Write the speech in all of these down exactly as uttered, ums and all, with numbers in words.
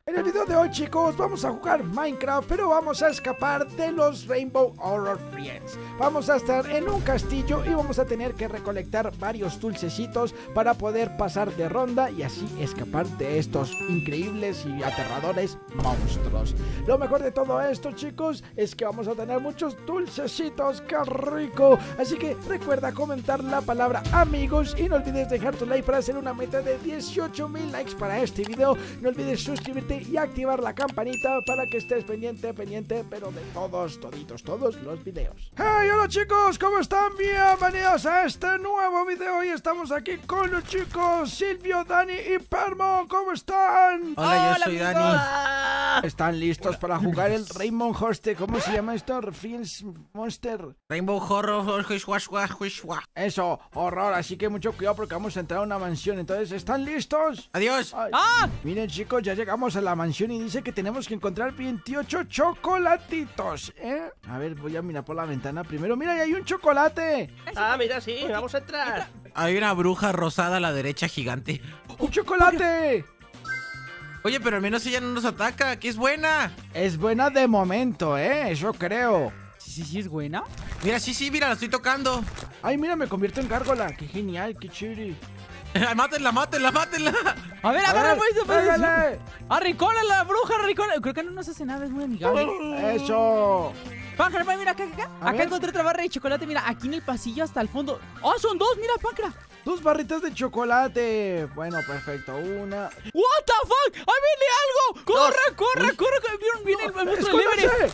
En el video de hoy, chicos, vamos a jugar Minecraft, pero vamos a escapar de los Rainbow Horror Friends. Vamos a estar en un castillo y vamos a tener que recolectar varios dulcecitos para poder pasar de ronda y así escapar de estos increíbles y aterradores monstruos. Lo mejor de todo esto, chicos, es que vamos a tener muchos dulcecitos. ¡Qué rico! Así que recuerda comentar la palabra amigos y no olvides dejar tu like para hacer una meta de dieciocho mil likes para este video. No olvides suscribirte y activar la campanita para que estés pendiente, pendiente, pero de todos, toditos, todos los videos. ¡Hey! Hola chicos, ¿cómo están? Bienvenidos a este nuevo video y estamos aquí con los chicos Silvio, Dani y Permo. ¿Cómo están? Hola, yo soy amigos. Dani. ¿Están listos Hola. para jugar el Rainbow Hoste? ¿Cómo se llama esto? Friends Monster. Rainbow Horror. Eso, horror, así que mucho cuidado porque vamos a entrar a una mansión. Entonces, ¿están listos? Adiós. Ay, ¡Ah! miren chicos, ya llegamos a la mansión y dice que tenemos que encontrar veintiocho chocolatitos, ¿eh? A ver, voy a mirar por la ventana primero. ¡Mira, ahí hay un chocolate! Ah, mira, sí, vamos a entrar. Hay una bruja rosada a la derecha gigante. ¡Un chocolate! Oye, pero al menos ella no nos ataca, que es buena. Es buena de momento, ¿eh? Eso creo. Sí, sí, sí, es buena. Mira, sí, sí, mira, la estoy tocando. Ay, mira, me convierto en gárgola. ¡Qué genial, qué chévere! Mátenla, mátenla, mátenla. A ver, A agarra ver, pues, pégale. Arrincona la bruja, arrincona. Creo que no nos hace nada, es muy amigable. ¡Eso! Páncra, mira, acá, acá. A Acá ver. encontré otra barra de chocolate, mira, aquí en el pasillo hasta el fondo. ¡Oh, son dos! Mira, Páncra. Dos barritas de chocolate. Bueno, perfecto. Una. ¡What the fuck! ¡Ahí viene algo! ¡Corre, corre, corre! corre! ¿Vieron? Viene el monstruo de Everest. ¡Escóndanse!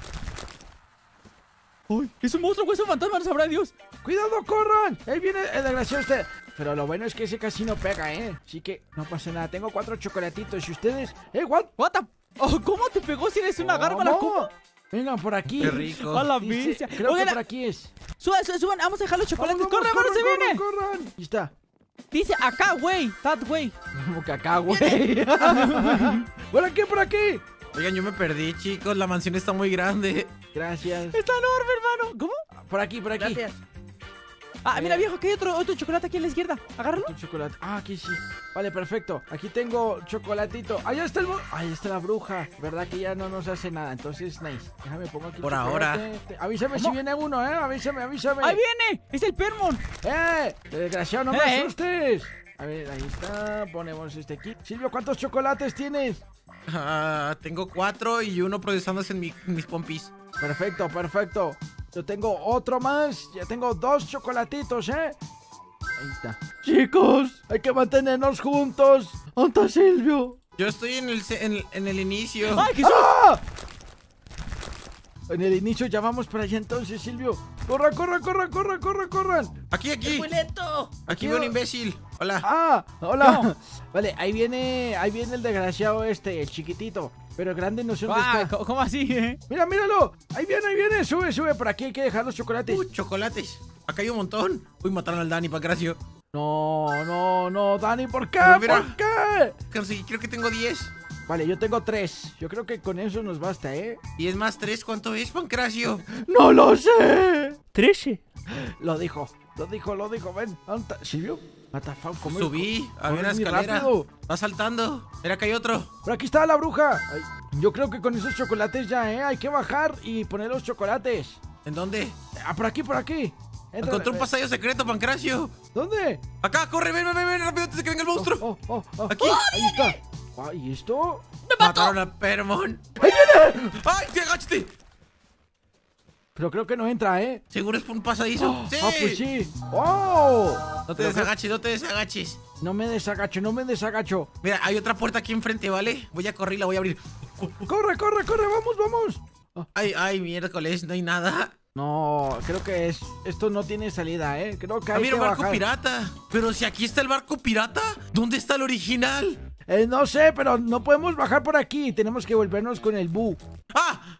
¡Ay! Es un monstruo, es un fantasma, sabrá Dios. ¡Cuidado, corran! Ahí viene el desgraciado este. Pero lo bueno es que ese casi no pega, ¿eh? Así que no pasa nada. Tengo cuatro chocolatitos. ¿Y ustedes? ¿Eh, what? What the... Oh, ¿cómo te pegó si eres una gárgola? ¿Cómo? Vengan por aquí. Qué rico. A la Dice- bestia. creo Oigan, que por aquí es. suban, suban, suban, vamos a dejar los chocolates. Vamos, ¡Corre, vamos, corre, se viene! corran! Ahí está. Dice acá, güey. That way. Como que acá, güey. Por aquí, por aquí. Oigan, yo me perdí, chicos, la mansión está muy grande. Gracias. Está enorme, hermano. ¿Cómo? Por aquí, por aquí. Gracias. Ah, mira, viejo, que hay otro, otro chocolate aquí a la izquierda. Agárralo. Tu chocolate. Ah, aquí sí. Vale, perfecto. Aquí tengo chocolatito. Allá está el... mo- Ahí está la bruja. Verdad que ya no nos hace nada. Entonces, nice. Déjame pongo aquí. Por chocolate. ahora. Te- Avísame ¿Cómo? si viene uno, ¿eh? Avísame, avísame. ¡Ahí viene! ¡Es el Permon! ¡Eh! Desgraciado, no me Eh, eh. asustes. A ver, ahí está. Ponemos este aquí. Silvio, ¿cuántos chocolates tienes? Ah, tengo cuatro y uno procesándose en, mi- en mis pompis. Perfecto, perfecto. Yo tengo otro más. Ya tengo dos chocolatitos, ¿eh? Ahí está. Chicos, hay que mantenernos juntos. ¿Dónde está Silvio? Yo estoy en el, ce- en, en el inicio. ¡Ay, Jesús! ¡Ah! En el inicio ya vamos para allá entonces, Silvio. ¡Corran, corran, corran, corran, corran, corran! Aquí, aquí. ¡Muy lento! Aquí veo un imbécil. Hola. ¡Ah! ¡Hola! No. Vale, ahí viene, ahí viene el desgraciado este, el chiquitito. Pero el grande no sé dónde Ah, está. ¿cómo, cómo así, eh? ¡Mira, míralo! ¡Ahí viene, ahí viene! ¡Sube, sube! Por aquí hay que dejar los chocolates. Uh, chocolates. Acá hay un montón. Uy, mataron al Dani, Pancracio. No, no, no, Dani, ¿por qué? Pero mira. ¿Por qué? Casi, creo que tengo diez. Vale, yo tengo tres. Yo creo que con eso nos basta, ¿eh? diez más tres, ¿cuánto es, Pancracio? ¡No lo sé! Trece. Lo dijo, lo dijo, lo dijo. Ven, ¿dónde está? ¿Silvio? What the fuck, ¿cómo- Subí, cómo- había una corres muy escalera. rápido? Va saltando. Mira, acá hay otro. Por aquí está la bruja. Ay, yo creo que con esos chocolates ya, ¿eh? Hay que bajar y poner los chocolates. ¿En dónde? Ah, por aquí, por aquí. Entra, Encontré un eh, pasillo secreto, Pancracio. ¿Dónde? Acá, corre, ven, ven, ven, ven, rápido antes de que venga el monstruo. Oh, oh, oh. Aquí. Ahí está. Ah, ¿y esto? Mataron a Permon. ¡Ahí viene! ¡Ay, te agáchate! Pero creo que no entra, ¿eh? Seguro es por un pasadizo. Oh, ¡Sí! Ah, pues sí. ¡Oh! No te Pero desagaches, no te desagaches. que- No me desagacho, no me desagacho. Mira, hay otra puerta aquí enfrente, ¿vale? Voy a correr y la voy a abrir. ¡Corre, corre, corre! ¡Vamos, vamos! Ay, ay, miércoles, no hay nada. No, creo que es esto no tiene salida, ¿eh? Creo que Ah, hay mira, que un barco bajar. pirata. Pero si aquí está el barco pirata, ¿dónde está el original? Eh, no sé, pero no podemos bajar por aquí. Tenemos que volvernos con el bu. ¡Ah!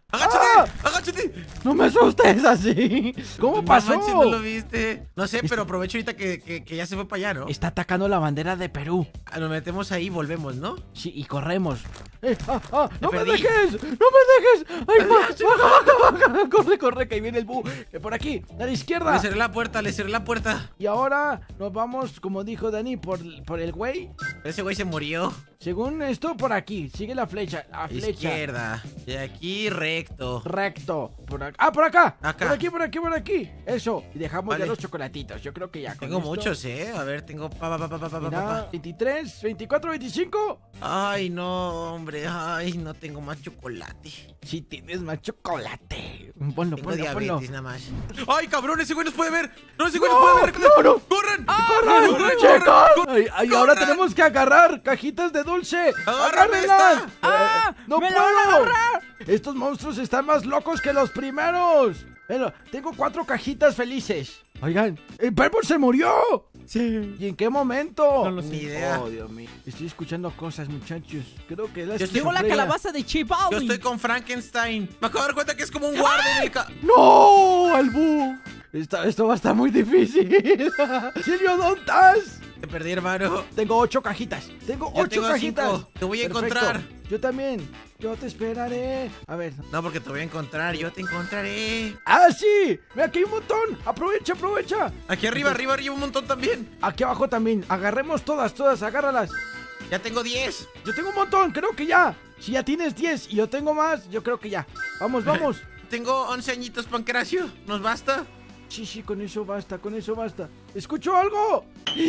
¡Agáchate! ¡Ah! ¡Agáchate! No me asustes así. ¿Cómo pasó? No manches, no lo viste. No sé, pero aprovecho ahorita que, que, que ya se fue para allá, ¿no? Está atacando la bandera de Perú. Ah, Nos metemos ahí y volvemos, ¿no? Sí, y corremos. Eh, ah, ah, ¡No me perdí. dejes! ¡No me dejes! ¡Ay, baja, Adiós. baja, baja, baja! Corre, corre, que ahí viene el bu. Eh, por aquí, a la izquierda. Le cerré la puerta, le cerré la puerta. Y ahora nos vamos, como dijo Dani, por, por el güey. Ese güey se murió. Según esto, por aquí. Sigue la flecha. La flecha. Izquierda. Y aquí recto. Recto. Por acá. ¡Ah, por acá! Acá. Por aquí, por aquí, por aquí. Eso. Y dejamos Vale. ya los chocolatitos. Yo creo que ya. con Tengo esto- muchos, ¿eh? A ver, tengo... Pa, pa, pa, pa, pa, pa, Mira, pa. veintitrés, veinticuatro, veinticinco. Ay, no, hombre. Ay, no tengo más chocolate. Si tienes más chocolate. Ponlo, Tengo ponlo, diabetes ponlo. nada más. ¡Ay, cabrón! Ese güey nos puede ver. No, ese güey No, nos puede ver. no, no. ¡Corran! ¡Corran, ¡Corran, chicos! corran! Ay, ay, ahora corran. tenemos que agarrar cajitas de dulce. ¡Agárrame ¡Agárrenlas! esta! ¡Ah! ¡No ¡Me la puedo! van a agarrar! Estos monstruos están más locos que los primeros. Pero tengo cuatro cajitas felices. Oigan, el Purple se murió. Sí. ¿Y en qué momento? No lo sé. Ni idea. Oh, Dios mío. Estoy escuchando cosas, muchachos. Creo que la Yo estoy- Llegó la esquizofrenia. calabaza de Chip Yo Alvin. estoy con Frankenstein. Me acabo de dar cuenta que es como un guardia en el ca... ¡No! ¡Albu! Esta- esto va a estar muy difícil. Silvio, ¿dónde estás? Te perdí, hermano. Tengo ocho cajitas. Tengo Yo ocho tengo cajitas. cinco. Te voy a Perfecto. encontrar. Yo también. Yo te esperaré. A ver. No, porque te voy a encontrar. Yo te encontraré. ¡Ah, sí! ¡Ve aquí hay un montón! ¡Aprovecha, aprovecha! Aquí arriba, arriba, arriba un montón también. Aquí abajo también. Agarremos todas, todas. Agárralas. Ya tengo diez. Yo tengo un montón. Creo que ya. Si ya tienes diez y yo tengo más, yo creo que ya. Vamos, vamos. Tengo once añitos, Pancracio. ¿Nos basta? Sí, sí, con eso basta, con eso basta. ¿Escucho algo?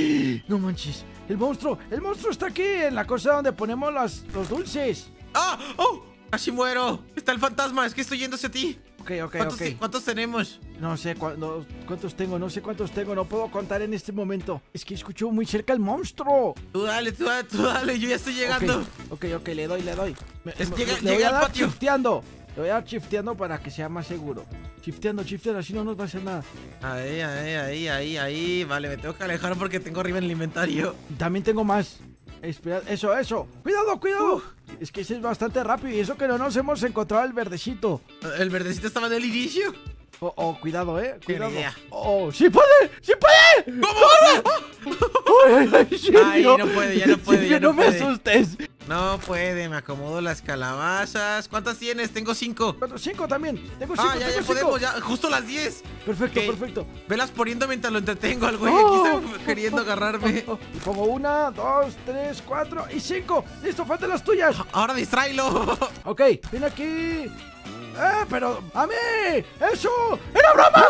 No manches. El monstruo, el monstruo está aquí en la cosa donde ponemos las, los dulces. ¡Ah! ¡Oh! Casi muero. Está el fantasma. Es que estoy yendo hacia ti. Ok, ok, ¿Cuántos, ok. te- ¿Cuántos tenemos? No sé cuándo- cuántos tengo, no sé cuántos tengo, no puedo contar en este momento. Es que escucho muy cerca el monstruo. Tú dale, tú dale, tú dale. Yo ya estoy llegando. Ok, ok, ok, le doy, le doy. Me- Es- me- llega- le voy llega a al dar patio. shifteando. Le voy a dar shifteando para que sea más seguro. Shifteando, shifteando, así no nos va a hacer nada. Ahí, ahí, ahí, ahí, ahí. Vale, me tengo que alejar porque tengo arriba en el inventario. También tengo más. Espera, eso, eso. Cuidado, cuidado. Es que ese es bastante rápido y eso que no nos hemos encontrado el verdecito. El verdecito estaba en el inicio. Oh, oh, cuidado, eh. Buena Cuidado. idea. Oh, sí puede, sí puede. ¿Cómo? Ay, ay, ay, Silvio. Ay, no puede, ya no puede, Silvio, ya no no me puede. asustes. No puede, me acomodo las calabazas. ¿Cuántas tienes? Tengo cinco. Cuatro, cinco también. Tengo cinco, Ah, ya, tengo ya cinco. podemos, ya, justo las diez. Perfecto, Ok. perfecto. Velas poniendo mientras lo entretengo al güey. Oh. Aquí está queriendo agarrarme. Oh, oh. Y pongo una, dos, tres, cuatro y cinco. Listo, faltan las tuyas. Ahora distráelo. Ok, ven aquí. ¡Eh, pero a mí! ¡Eso! ¡Era broma!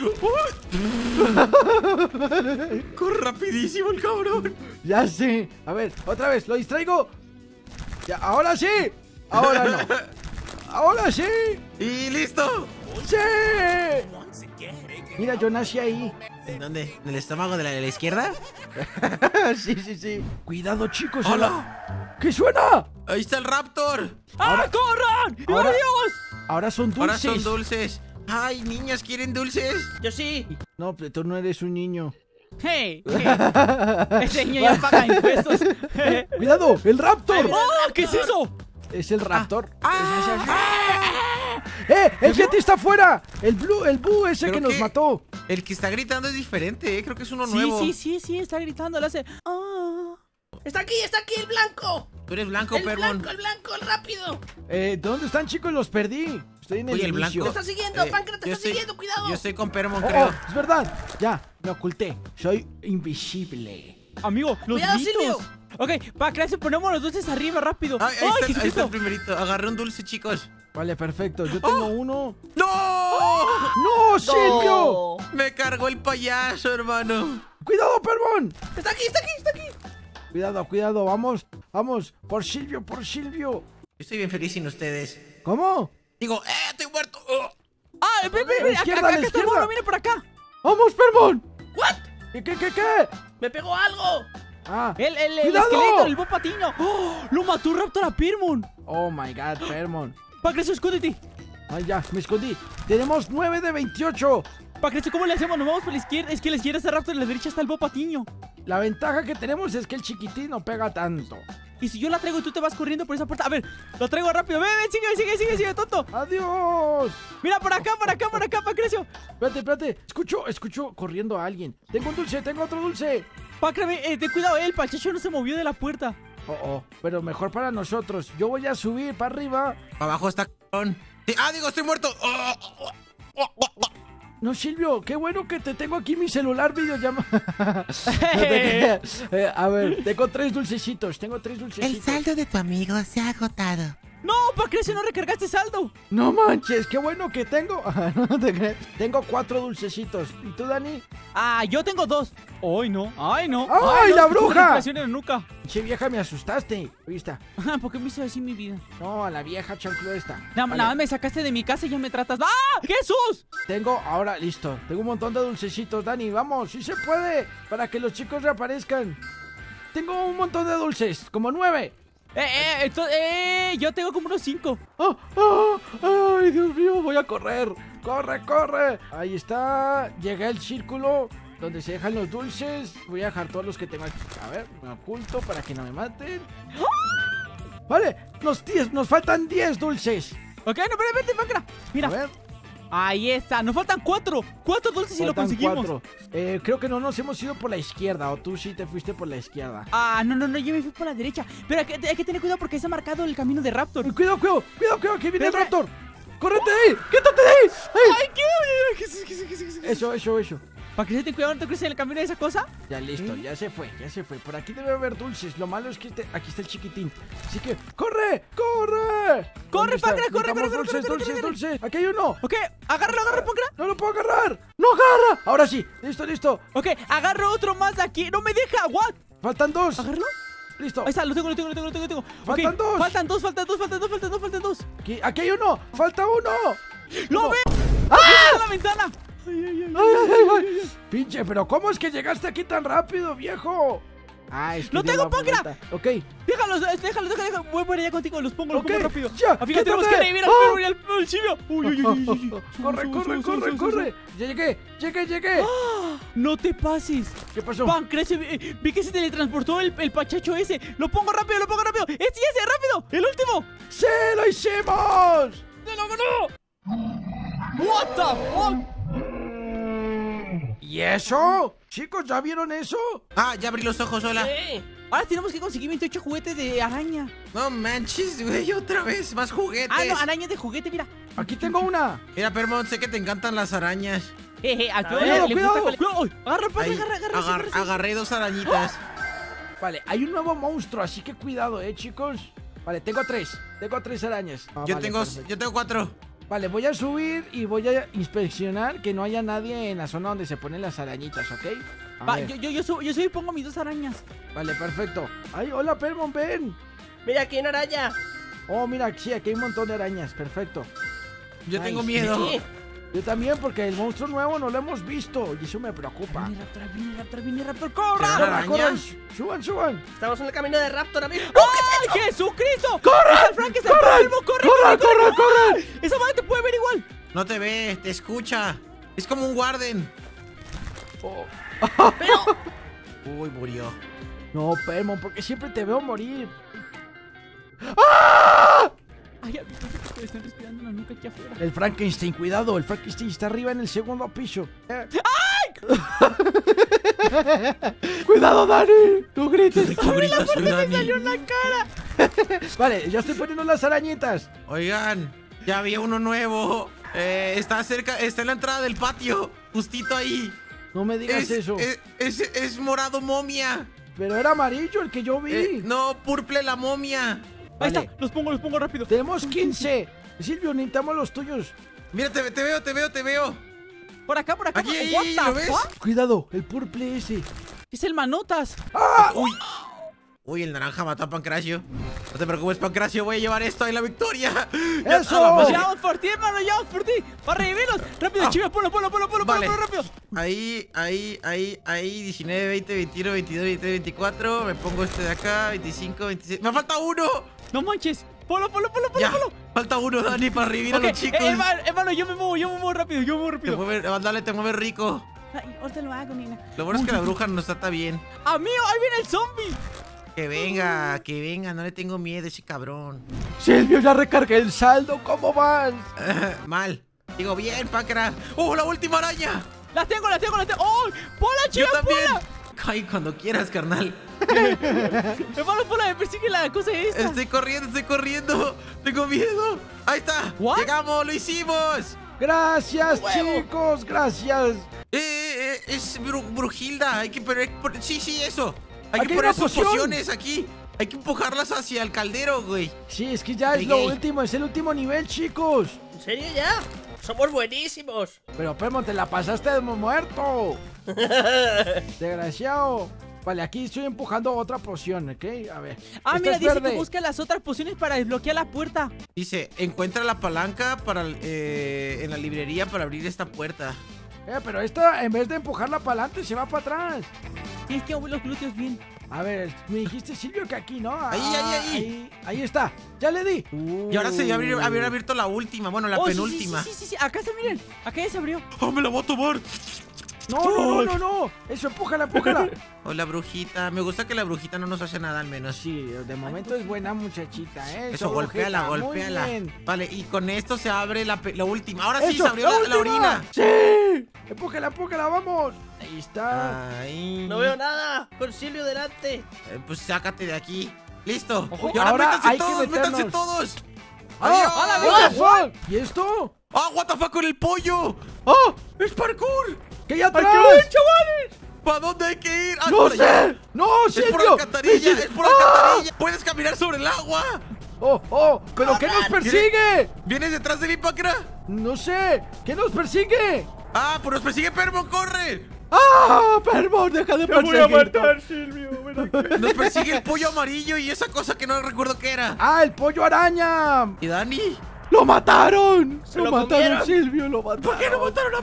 Corre rapidísimo el cabrón. Ya sé. A ver, otra vez, lo distraigo. Ya, ahora sí. Ahora no. Ahora sí. Y listo. ¡Sí! Mira, yo nací ahí. ¿En dónde? ¿En el estómago de la, de la izquierda? Sí, sí, sí. Cuidado, chicos. ¡Hola! ¿Qué suena? Ahí está el Raptor. ¡Ah, Ahora- corran! ahora- ¡Adiós! Ahora son dulces. Ahora son dulces. Ay, niñas, ¿quieren dulces? Yo sí. No, pero tú no eres un niño. Hey, hey. Ese niño ya paga impuestos. ¡Cuidado! ¡El Raptor! ¡Oh! ¿Qué es eso? Es el Raptor. ¡Ah! ¡Eh! ¡El Yeti está afuera! El Blue, el Boo ese Creo que nos que- mató. El que está gritando es diferente, ¿eh? Creo que es uno Sí, nuevo. sí, sí, sí, está gritando, le hace. ¡Ah! Está aquí, está aquí el blanco. Tú eres blanco, El Permon. blanco, el blanco, el rápido. Eh, ¿dónde están, chicos? Los perdí. Estoy en el, Oye, el inicio. Te blanco. está siguiendo, Eh, Pancra, te yo está estoy- siguiendo, cuidado. Yo estoy con Permon, Oh, creo. oh, es verdad. Ya, me oculté. Soy invisible. Amigo, los Cuidado, gritos. Silvio. Ok, para que ponemos los dulces arriba rápido. Ay, ahí, ¡Ay, está, qué el- ahí está el susto! primerito. Agarré un dulce, chicos. Vale, perfecto. Yo tengo uno. ¡No! ¡No, Silvio! Me cargó el payaso, hermano. ¡Cuidado, Permon! Está aquí, está aquí, está aquí. Cuidado, cuidado. Vamos, vamos. Por Silvio, por Silvio. Yo estoy bien feliz sin ustedes. ¿Cómo? Digo, ¡eh, estoy muerto! ¡Oh! ¡Ah, ven, ven, A la ven! Acá, izquierda, acá, a la acá está el izquierda. mono, viene por acá. ¡Vamos, Permon! ¿What? ¿Qué, qué, qué, qué? Me pegó algo. Ah. El, el, el ¡Cuidado! esqueleto, el bopatino. ¡Oh! Lo mató un raptor a Pirmon. Oh, my God, Permon. Pacrecio, escóndete. Ay, ya, me escondí. Tenemos nueve de veintiocho. Pacrecio, ¿cómo le hacemos? Nos vamos por la izquierda. Es que a la izquierda está el raptor y a la derecha está el bopatiño. La ventaja que tenemos es que el chiquitín no pega tanto. ¿Y si yo la traigo y tú te vas corriendo por esa puerta? A ver, lo traigo rápido. Ven, ven, sigue, sigue, sigue, sigue, tonto. ¡Adiós! Mira, por acá, por acá, por acá, Pancracio. Espérate, espérate. Escucho, escucho corriendo a alguien. Tengo un dulce, tengo otro dulce. Pancra, eh, ten cuidado, eh, el Pachacho no se movió de la puerta. Oh, oh, pero mejor para nosotros. Yo voy a subir para arriba. Abajo está cabrón. Sí, ah, digo, estoy muerto. Oh, oh, oh, oh, oh. No, Silvio, qué bueno que te tengo aquí mi celular videollamada. No te creas. Eh, a ver, tengo tres dulcecitos, tengo tres El dulcecitos. saldo de tu amigo se ha agotado. No, Pancracio, no recargaste saldo. No manches, qué bueno que tengo. No te creas. Tengo cuatro dulcecitos. ¿Y tú, Dani? Ah, yo tengo dos. Ay, no, ay, no. ¡Ay, no, la escuché bruja! una inflación en la nuca. Che, vieja, me asustaste. ¿Viste? ¿Por qué me hizo así mi vida? No, a la vieja chanclo esta. Nada Vale, nada más me sacaste de mi casa y ya me tratas. ¡Ah! ¡Jesús! Tengo, ahora, listo. Tengo un montón de dulcecitos, Dani. Vamos, sí se puede. Para que los chicos reaparezcan. Tengo un montón de dulces, como nueve. Eh, eh, entonces, eh, yo tengo como unos cinco. ¡Oh, oh! ¡Ay, Dios mío! Voy a correr. ¡Corre, corre! Ahí está. Llegué al círculo donde se dejan los dulces. Voy a dejar todos los que tengo aquí. A ver, me oculto para que no me maten. Vale, nos, diez, nos faltan diez dulces. Ok, no, pero vete, Pancra. Mira, A ver, ahí está. Nos faltan cuatro. Cuatro dulces y lo faltan conseguimos. cuatro. Eh, creo que no nos hemos ido por la izquierda. O tú sí te fuiste por la izquierda. Ah, no, no, no, yo me fui por la derecha. Pero hay que, hay que tener cuidado porque está marcado el camino de Raptor. Uy, cuidado, cuidado, cuidado, cuidado, que viene el Pero- raptor. ¡Córrete de ahí! ¡Quítate de ahí! ¡Ay! ¡Ay, qué! ¿Qué es- qué es- qué es- qué es- qué es? Eso, eso, eso. ¿Para que se te cuidado no te cruces en el camino de esa cosa? Ya listo, ¿Eh? ya se fue, ya se fue. Por aquí debe haber dulces. Lo malo es que este- aquí está el chiquitín. Así que, ¡corre! ¡Corre! ¡Corre, ¿Dónde está? Pancra, corre, Necesitamos corre, corre, dulces, corre, dulces, corre, dulces! ¡Aquí hay uno! Ok, agárralo, agárralo, Pancra. ¡No lo puedo agarrar! ¡No agarra! Ahora sí, listo, listo. Ok, agarro otro más de aquí. ¡No me deja! ¿What? Faltan dos. ¿Agárralo? Listo. Ahí está, lo tengo, lo tengo, lo tengo, lo tengo, lo tengo. Faltan Ok, dos. Faltan dos, faltan dos, faltan dos, faltan dos, faltan dos. Aquí, aquí hay uno. Falta uno. ¡Lo Uno. ve! ¡Ah! ¡Está en la ventana! Ay, ay, ay, ¡Ay, ay, ay, ay! Pinche, pero ¿cómo es que llegaste aquí tan rápido, viejo? Ah, es que ¡Lo dio tengo, la Pancra! vuelta. Ok. Déjalos, eh, déjalos, déjalos, déjalos. Voy por allá contigo, los pongo, los Ok, pongo rápido. ya, Ah, fíjate, tenemos que quítate. revivir al ¡Ah! perro y al, al chivio. Uy, uy, uy, uy, uy, uy. Corre, Sube, corre, sube, corre, sube, sube, corre. Ya llegué, llegué, llegué. ¡Ah! No te pases. ¿Qué pasó? Pancra, se- eh, vi que se teletransportó el, el pachacho ese. Lo pongo rápido, lo pongo rápido. ¡Ese, ese, rápido! ¡El último! ¡Sí, lo hicimos! ¡Se lo ganó! What the fuck? ¿Y eso? Chicos, ¿ya vieron eso? Ah, ya abrí los ojos, hola. ¿Qué? Ahora tenemos que conseguir veintiocho juguetes de araña. No manches, güey, otra vez, más juguetes. Ah, no, arañas de juguete, mira. Aquí tengo una. Mira, Permont, sé que te encantan las arañas. Jeje, al peor Cuidado, le cuidado. gusta. Cuidado, agarra, pasa, Ahí, agarra, agarra. agar- agarra, agarré dos arañitas. Vale, hay un nuevo monstruo, así que cuidado, eh, chicos. Vale, tengo tres. Tengo tres arañas. Ah, Yo vale, tengo, perfecto. yo tengo cuatro. Vale, voy a subir y voy a inspeccionar que no haya nadie en la zona donde se ponen las arañitas, ¿ok? A Va, ver. yo, yo, yo, subo, yo subo y pongo mis dos arañas. Vale, perfecto. Ay, hola, Permon, ven. Mira aquí una araña. Oh, mira, sí, aquí hay un montón de arañas. Perfecto. Yo Nice. tengo miedo. Sí. Yo también, porque el monstruo nuevo no lo hemos visto y eso me preocupa. Viene Raptor, viene Raptor, viene Raptor, ¡corra! ¿Será? Corran, araña? corran, suban, suban. Estamos en el camino de Raptor ahora mismo. ¡Ay, Jesucristo! ¡Corran! ¡Frank, está ¡Corran! enfermo! ¡Corre, ¡Corran, corre, corran, corre! corran! ¡Esa madre te puede ver igual! No te ve, te escucha. Es como un Warden. Oh. Pero, Uy, murió. No, Permon, porque siempre te veo morir. Ay, amigos, que me están respirando en la nuca aquí afuera. El Frankenstein, cuidado, el Frankenstein está arriba en el segundo piso. Eh. ¡Cuidado, Dani! ¡No grites! ¿Cómo gritas, soy Dani? Vale, ya estoy poniendo las arañitas. Oigan, ya había uno nuevo. Eh, está cerca, está en la entrada del patio. Justito ahí. No me digas Es, eso. es, es, es morado momia. Pero era amarillo el que yo vi. Eh, no, purple la momia. Ahí Vale. está, los pongo, los pongo rápido. Tenemos quince. Silvio, necesitamos los tuyos. Mira, te, te veo, te veo, te veo. Por acá, por acá. Aquí, ahí, What ¿lo the ves? fuck? Cuidado, el purple ese. Es el Manotas. Uy. Uy, el naranja mató a Pancracio. No te preocupes, Pancracio, voy a llevar esto en la victoria. Ya- ¡Eso! a la madre. ¡Llevamos por ti, hermano! ¡Llevamos por ti! ¡Para revivirlos! ¡Rápido, Ah. chivas! ¡Ponlo, ponlo, ponlo, ponlo, Vale. ponlo, rápido! Ahí, ahí, ahí, ahí, diecinueve, veinte, veintiuno, veintidós, veintitrés, veinticuatro. Me pongo este de acá, veinticinco, veintiséis. ¡Me falta uno! ¡No manches! ¡Ponlo, ponlo, ponlo, ponlo! Ya, ponlo! falta uno, Dani, para revivir Ok, a los chicos. eh, hermano, hermano, yo me muevo, yo me muevo rápido, yo me muevo Te rápido. mueve, dale, te mueve rico. Ay, ahorita lo hago, nena. Lo bueno es que la bruja nos trata bien. ¡Amigo, ahí viene el zombie! Que venga, que venga, no le tengo miedo a ese cabrón. Silvio, ya recargué el saldo, ¿cómo vas? Mal. Digo, bien, Pacra. ¡Oh, la última araña! Las tengo, las tengo, las tengo. ¡Oh! ¡Pola, Yo chica, también. Pola! Ay, cuando quieras, carnal. Hermano, Pola, me persigue la cosa esta. Estoy corriendo, estoy corriendo. Tengo miedo. Ahí está. What? Llegamos, lo hicimos. Gracias, ¡Huevo! chicos, gracias. Eh, eh, es Bru Brujilda. Hay que poner. por- Sí, sí, eso. Hay Aquí que hay poner una sus poción. pociones aquí. Hay que empujarlas hacia el caldero, güey. Sí, es que ya es Hey, lo hey. último, es el último nivel, chicos. ¿En serio ya? Somos buenísimos. Pero, Permo, te la pasaste de muerto. Desgraciado. Vale, aquí estoy empujando otra poción, ¿ok? A ver. Ah, esta mira, es dice verde. que busca las otras pociones para desbloquear la puerta. Dice, encuentra la palanca para eh, en la librería para abrir esta puerta. Eh, pero esta, en vez de empujarla para adelante, se va para atrás. Tienes que mover los glúteos bien. A ver, me dijiste, Silvio, que aquí, ¿no? Ahí, Ah, ahí, ahí. ahí. Ahí está. Ya le di. Y ahora se habría haber abierto la última, bueno, la Oh, sí, sí, penúltima. Sí, sí, sí, sí, acá está, miren. Acá ya se abrió. ¡Oh, me la voy a tomar! No, no, no, no, no. Eso, empújala, empújala. Hola, brujita. Me gusta que la brujita no nos hace nada, al menos. Sí, de momento es buena muchachita, ¿eh? Eso, golpéala, brujita, muy golpéala. bien. Vale, y con esto se abre la, pe- la última. Ahora sí Eso, se abrió la, la última. orina. ¡Sí! Empújala, empújala, vamos. Ahí está. Ay. No veo nada. Con Silvio delante. Eh, pues sácate de aquí. Listo. Ojo, y ahora, ahora métanse hay que todos, métanse meternos. todos. ¡Ah! ¡Adiós! ¡Ah, what the fuck! ¿Y esto? ¡Ah, what the fuck con el pollo! ¡Ah! ¡Es parkour! ¿Qué hay atrás? ¿Para dónde hay que ir? Ah, ¡No por allá. sé! ¡No, Es por Silvio! la alcantarilla, ¡Es- es por la ¡Ah! alcantarilla. Puedes caminar sobre el agua. ¡Oh, oh! ¿Pero qué nos persigue? ¿Vienes detrás de mí, Pacra? No sé. ¿Qué nos persigue? Ah, pues nos persigue Permo, corre. ¡Ah! Permo, deja de perseguirnos. Silvio. Nos persigue el pollo amarillo y esa cosa que no recuerdo qué era. ¡Ah, el pollo araña! ¿Y Dani? ¡Lo mataron! ¿Se ¡Lo, lo mataron, comieron? Silvio! ¡Lo mataron! ¿Por qué no mataron a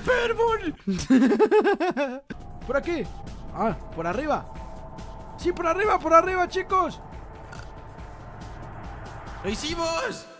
Permo? ¿Por aquí? Ah, por arriba. Sí, por arriba, por arriba, chicos. ¡Lo hicimos!